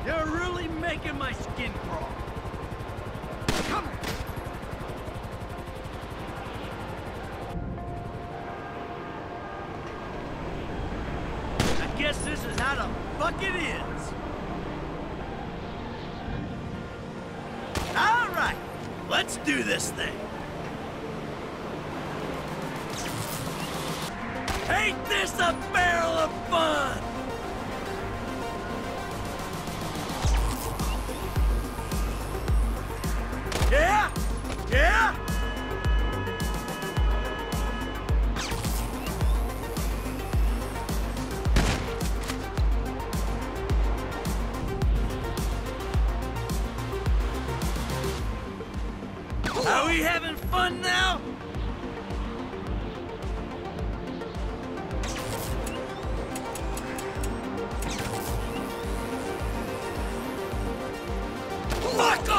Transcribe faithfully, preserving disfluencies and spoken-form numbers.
You're really making my skin crawl. Come here. I guess this is how the fuck it is. All right, let's do this thing. Ain't this a barrel of fun? Yeah? Yeah? Are we having fun now? Fuck